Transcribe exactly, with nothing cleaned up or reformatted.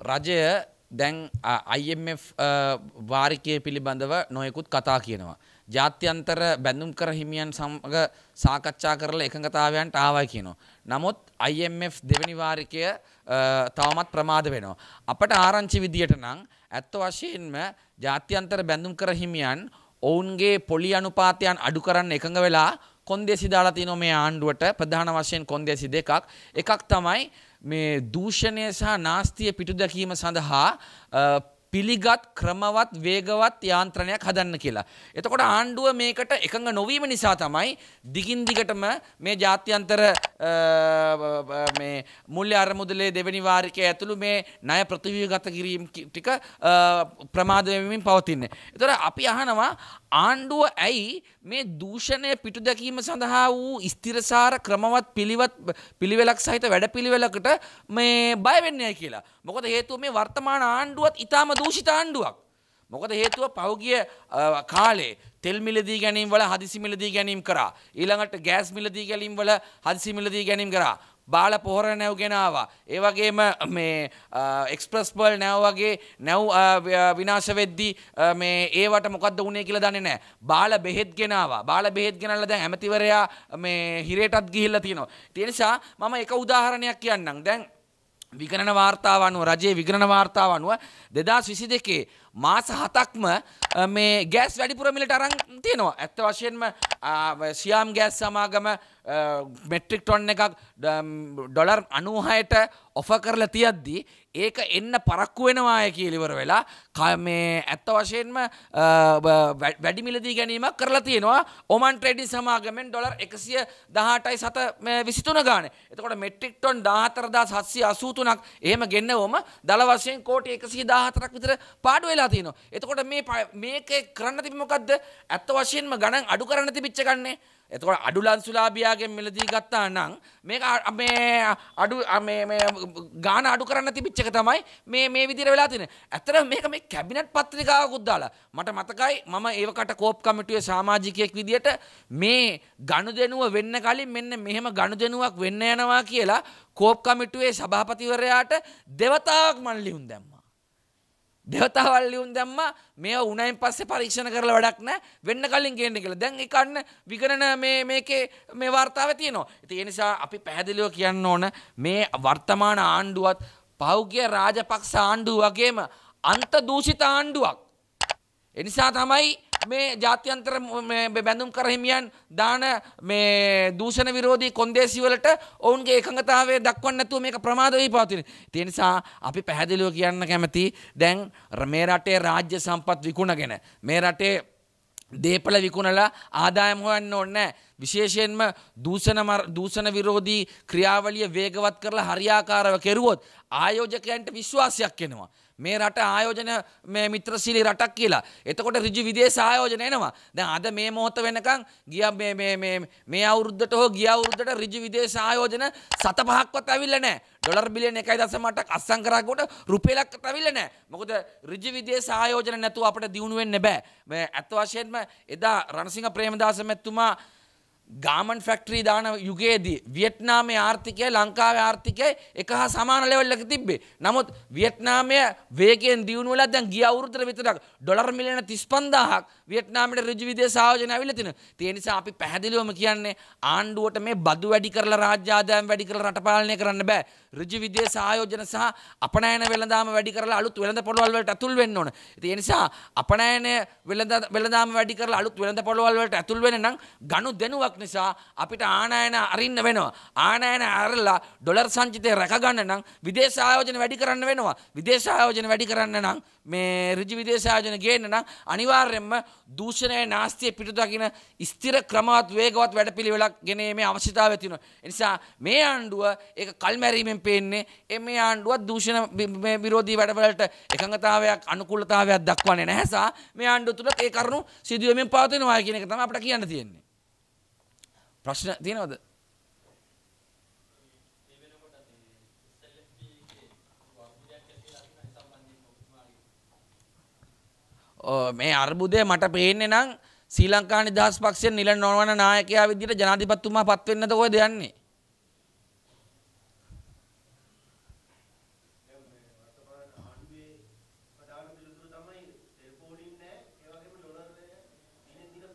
රජය දැන් I M F වාරිකය පිළිබඳව නොයෙකුත් කතා කියනවා. ජාත්‍යන්තර බැඳුම් කර හිමියන් සමග සාකච්ඡා කරලා එකඟතාවයන්ට ආවයි කියනවා. නමුත් I M F දෙවෙනි වාරිකය තවමත් ප්‍රමාද වෙනවා. අපට ආරංචි විදියට නම් ඇත්ත වශයෙන්ම ජාත්‍යන්තර බැඳුම් කර හිමියන් ඔවුන්ගේ පොලි අනුපාතයන් අඩු කරන්න එකඟ වෙලා කොන්දේසි දාලා තිනවා මේ ආණ්ඩුවට. ප්‍රධාන වශයෙන් කොන්දේසි දෙකක්. එකක් තමයි මේ දූෂණය සහ නාස්තිය පිටු දැකීම සඳහා පිළිගත් ක්‍රමවත් වේගවත් යාන්ත්‍රණයක් හදන්න කියලා. එතකොට ආණ්ඩුව මේකට එකඟ නොවීම නිසා තමයි දිගින් දිගටම මේ ජාත්‍යන්තර මේ මුල්‍ය අරමුදලේ දෙවෙනි වාරිකය ඇතුළු මේ ණය ප්‍රතිව්‍යුහගත කිරීම ටික ප්‍රමාද වෙමින් පවතින්නේ. එතකොට අපි අහනවා ආණ්ඩුව ඇයි මේ දූෂණය පිටු දැකීම සඳහා වූ ස්ථිරසාර ක්‍රමවත් පිළිවත් පිළිවෙලක් සහිත වැඩපිළිවෙලකට මේ බය වෙන්නේ කියලා. මොකද හේතුව මේ වර්තමාන ආණ්ඩුවත් ඊටාම දූෂිත ආණ්ඩුවක්. මොකද හේතුව පහුගිය කාලේ තෙල් මිලදී ගැනීම වල හදිසි මිලදී ගැනීම කරා. ඊළඟට ගෑස් මිලදී ගැනීම වල හදිසි මිලදී ගැනීම කරා. බාල පොහොර නැව් ගෙන ආවා. ඒ වගේම මේ එක්ස්ප්‍රස් පර්ල් නැව් වගේ නැව් විනාශ වෙද්දී මේ ඒවට මොකද්ද වුනේ කියලා දන්නේ නැහැ. බාල බෙහෙත් ගෙන ආවා. බාල බෙහෙත් ගෙනල්ලා දැන් ඇමතිවරයා මේ හිරේටත් ගිහිල්ලා තියෙනවා. ඒ නිසා මම එක උදාහරණයක් කියන්නම්. දැන් විගණන වාර්තාව අනුව රජයේ විගණන වාර්තාව අනුව දෙදාස් විසි දෙකේ මාස හතක්ම මේ ගෑස් වැඩිපුර මිලට අරන් තියෙනවා. ඇත්ත වශයෙන්ම සියාම් ගෑස් සමාගම මෙට්‍රික් ටොන් එකක් ඩොලර් අනූහයට ඔෆර් කරලා තියද්දී ඒක එන්න පරක්කු වෙනවාය කියලා ඉවර වෙලා මේ ඇත්ත වශයෙන්ම වැඩි මිලදී ගැනීමක් කරලා තියෙනවා ඔමන් ට්‍රේඩින් සමාගමෙන් ඩොලර් එකසිය දහඅටයි සත විසිතුන ගානේ. එතකොට මෙට්‍රික් ටොන් දාහතර හදාස් හත්සිය අසූ තුනක් එහෙම ගෙන්නවම දල වශයෙන් කෝටි එකසිය දහහතරක් විතර පාඩු වෙලා තියෙනවා. එතකොට මේ මේකේ කරන්න තිබි මොකද්ද? ඇත්ත වශයෙන්ම ගණන් අඩු කරන්න තිබිච්ච ගන්නේ. එතකොට අඩු ලන්සුලාභියාගෙන් මිලදී ගත්තා නම් මේක මේ අඩු මේ මේ ගාන අඩු කරන්න තිබිච්ච එක තමයි මේ මේ විදිහට වෙලා තියෙන්නේ. ඇත්තටම මේක මේ කැබිනට් පත්‍රිකාවකුත් දාලා මට මතකයි මම ඒවකට කෝප් කමිටුවේ සමාජිකයෙක් විදිහට මේ ගනුදෙනුව වෙන්න කලින් මෙන්න මෙහෙම ගනුදෙනුවක් වෙන්න යනවා කියලා කෝප් කමිටුවේ සභාපතිවරයාට දෙවතාවක් මන් ලියුම් දැම්මා. දෙවතාවල් ලියුම් දැම්මා මේවා උණයින් පස්සේ පරීක්ෂණ කරලා වැඩක් නැහැ වෙන්න කලින් ගේන්න කියලා. දැන් ඒක අන්න විගණන මේ මේකේ මේ වார்த்தාවේ තියෙනවා. ඉතින් ඒ නිසා අපි පැහැදිලිව කියන්න ඕන මේ වර්තමාන ආණ්ඩුවත් පෞද්ගලික රාජපක්ෂ ආණ්ඩුව වගේම අන්ත දූෂිත ආණ්ඩුවක්. ඒ නිසා තමයි මේ ජාත්‍යන්තර බැඳුම් කර හිමියන් දාන මේ දූෂණ විරෝධී කොන්දේසි වලට ඔවුන්ගේ එකඟතාවය දක්වන්න නැතුව මේක ප්‍රමාද වී පවතින. ඒ නිසා අපි පැහැදිලිව කියන්න කැමති දැන් මේ රටේ රාජ්‍ය සම්පත් විකුණගෙන මේ රටේ දේපල විකුණලා ආදායම් හොයන්න ඕනේ නැහැ. විශේෂයෙන්ම දූෂණ දූෂණ විරෝධී ක්‍රියාවලිය වේගවත් කරලා හරියාකාරව කෙරුවොත් ආයෝජකයන්ට විශ්වාසයක් එනවා. මේ රට ආයෝජන මේ මිත්‍රශීලී රටක් කියලා. එතකොට ඍජු විදේශ ආයෝජන එනවා. දැන් අද මේ මොහොත වෙනකන් ගියා මේ මේ මේ මේ අවුරුද්දට හෝ ගිය අවුරුද්දට ඍජු විදේශ ආයෝජන සත පහක්වත් ඇවිල්ලා නැහැ. ඩොලර් බිලියන එකයි දශම අටක් අස්සම් කරාකොට රුපියලක්වත් ඇවිල්ලා නැහැ. මොකද ඍජු විදේශ ආයෝජන නැතුව අපිට දියුණු වෙන්න බෑ. මේ අත් වශයෙන්ම එදා රණසිංහ ප්‍රේමදාස මැතිතුමා ගාමන් ෆැක්ටරි දාන යුගයේදී වියට්නාමයේ ආර්ථිකය ලංකාවේ ආර්ථිකය එක හා සමාන ලෙවල් එකක තිබ්බේ. නමුත් වියට්නාමයේ වේගයෙන් දියුණු වෙලා දැන් ගිය අවුරුද්දට විතරක් ඩොලර් මිලියන තිස් පන්දාහක් වියට්නාමයට ඍජු විදේශ ආයෝජන ඇවිල්ලා තිනවා. ඒ නිසා අපි පැහැදිලිවම කියන්නේ ආණ්ඩුවට මේ බදු වැඩි කරලා රාජ්‍ය ආදායම් වැඩි කරලා රට පාලනය කරන්න බෑ. ඍජු විදේශ ආයෝජන සහ අපනයන වෙළඳාම වැඩි කරලා අලුත් වෙළඳ පොළවල් වලට ඇතුල් වෙන්න ඕන. ඒ නිසා අපනයන වෙළඳාම වැඩි කරලා අලුත් වෙළඳ පොළවල් වලට ඇතුල් වෙන්න නම් ගනුදෙනුවක් නිසා අපිට ආනයන අරින්න වෙනවා. ආනයන අරලා ඩොලර් සංචිතය රැක ගන්න නම් විදේශ ආයෝජන වැඩි කරන්න වෙනවා. විදේශ ආයෝජන වැඩි කරන්න නම් මේ ඍජු විදේශ ආයෝජන ගේන්න නම් අනිවාර්යයෙන්ම දූෂණයේ නාස්තිය පිටු දකින ස්ථිර ක්‍රමවත් වේගවත් වැඩපිළිවෙලක් ගෙනීමේ අවශ්‍යතාවය තියෙනවා. ඒ නිසා මේ ආණ්ඩුව ඒක කල්මැරීමෙන් පේන්නේ මේ ආණ්ඩුව දූෂණ විරෝධී වැඩවලට එකඟතාවයක් අනුකූලතාවයක් දක්වන්නේ නැහැ සා මේ ආණ්ඩුව තුල ඒ කරුණු සිදුවෙමින් පවතිනවා කියන එක තමයි අපිට කියන්න තියෙන්නේ. ප්‍රශ්න තියෙනවද? මේ අර්බුදය මට පේන්නේ නම් ශ්‍රී ලංකා නිදහස් පක්ෂයෙන් නිල නොවන නායකයා විදිහට ජනාධිපතිතුමා පත් වෙන්නද කොහෙද යන්නේ?